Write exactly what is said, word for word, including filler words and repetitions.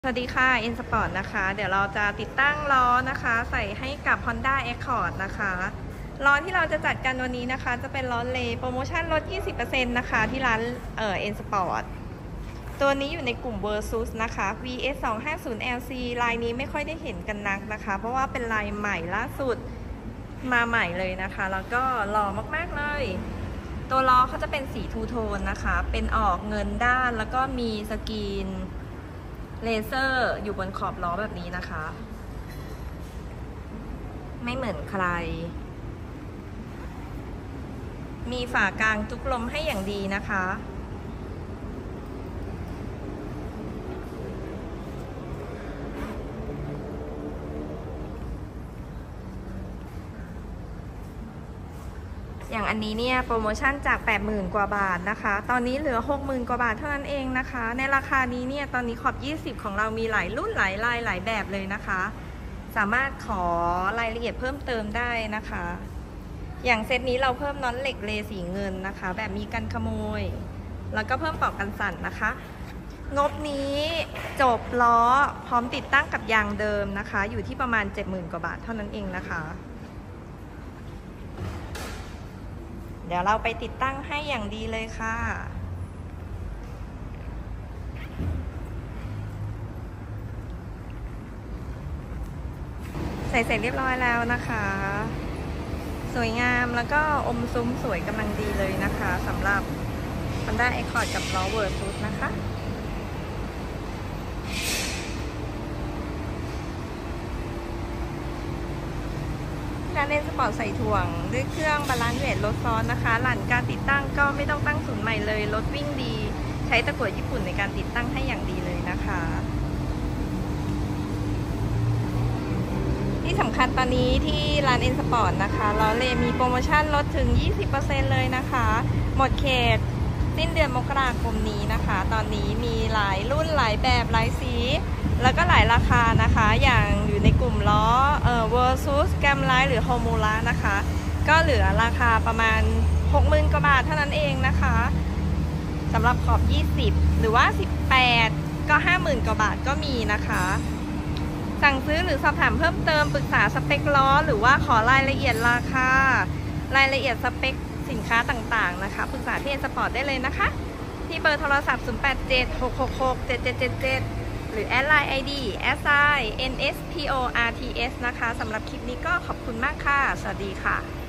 สวัสดีค่ะ N Sport นะคะ เดี๋ยวเราจะติดตั้งล้อนะคะใส่ให้กับ Honda Accord นะคะล้อที่เราจะจัดกันวันนี้นะคะจะเป็นล้อเลโปรโมชั่นลด ยี่สิบเปอร์เซ็นต์ นะคะที่ร้านเอ่อ N Sport ตัวนี้อยู่ในกลุ่ม Versus นะคะ วี เอส สองห้าศูนย์ แอล ซี ลายนี้ไม่ค่อยได้เห็นกันนักนะคะเพราะว่าเป็นลายใหม่ล่าสุดมาใหม่เลยนะคะแล้วก็หล่อมากๆเลยตัวล้อเขาจะเป็นสีทูโทนนะคะเป็นออกเงินด้านแล้วก็มีสกรีนเลเซอร์อยู่บนขอบล้อแบบนี้นะคะไม่เหมือนใครมีฝากลางจุกลมให้อย่างดีนะคะอย่างอันนี้เนี่ยโปรโมชั่นจาก แปดหมื่น กว่าบาทนะคะตอนนี้เหลือ หกหมื่น กว่าบาทเท่านั้นเองนะคะในราคานี้เนี่ยตอนนี้ขอบยี่สิบของเรามีหลายรุ่นหลายลายหลายแบบเลยนะคะสามารถขอรายละเอียดเพิ่มเติมได้นะคะอย่างเซตนี้เราเพิ่มน็อตเหล็กเลสีเงินนะคะแบบมีกันขโมยแล้วก็เพิ่มปลอกกันสั่นนะคะงบนี้จบล้อพร้อมติดตั้งกับยางเดิมนะคะอยู่ที่ประมาณ เจ็ดหมื่น กว่าบาทเท่านั้นเองนะคะเดี๋ยวเราไปติดตั้งให้อย่างดีเลยค่ะใส่เสร็จเรียบร้อยแล้วนะคะสวยงามแล้วก็อมซุ้มสวยกำลังดีเลยนะคะสำหรับ Honda Accord กับล้อ Versus นะคะการเล่นสปอร์ตใส่ถ่วงด้วยเครื่องบาลานซ์เวทลดซ้อนนะคะหลังการติดตั้งก็ไม่ต้องตั้งศูนย์ใหม่เลยรถวิ่งดีใช้ตะกั่วญี่ปุ่นในการติดตั้งให้อย่างดีเลยนะคะที่สำคัญตอนนี้ที่ร้าน N Sport นะคะล้อเลมีโปรโมชั่นลดถึง ยี่สิบเปอร์เซ็นต์ เลยนะคะหมดเขตสิ้นเดือนมกราคมนี้นะคะตอนนี้มีหลายรุ่นหลายแบบหลายสีแล้วก็หลายราคานะคะอย่างอยู่ในกลุ่มล้อเอ่อ Versus Gamline หรือ Homura นะคะก็เหลือราคาประมาณ หกหมื่น กว่าบาทเท่านั้นเองนะคะสำหรับขอบยี่สิบหรือว่าสิบแปดก็ ห้าหมื่น กว่าบาทก็มีนะคะสั่งซื้อหรือสอบถามเพิ่มเติมปรึกษาสเปคล้อหรือว่าขอรายละเอียดราคารายละเอียดสเปคสินค้าต่างๆนะคะปรึกษาที่ N Sport ได้เลยนะคะที่เบอร์โทรศัพท์ ศูนย์ แปด เจ็ด หก หก หก เจ็ด เจ็ด เจ็ด เจ็ด หรือแอดไลน์ ไอ ดี แอส ไอ เอ็น เอส พี โอ อาร์ ที เอส นะคะสำหรับคลิปนี้ก็ขอบคุณมากค่ะสวัสดีค่ะ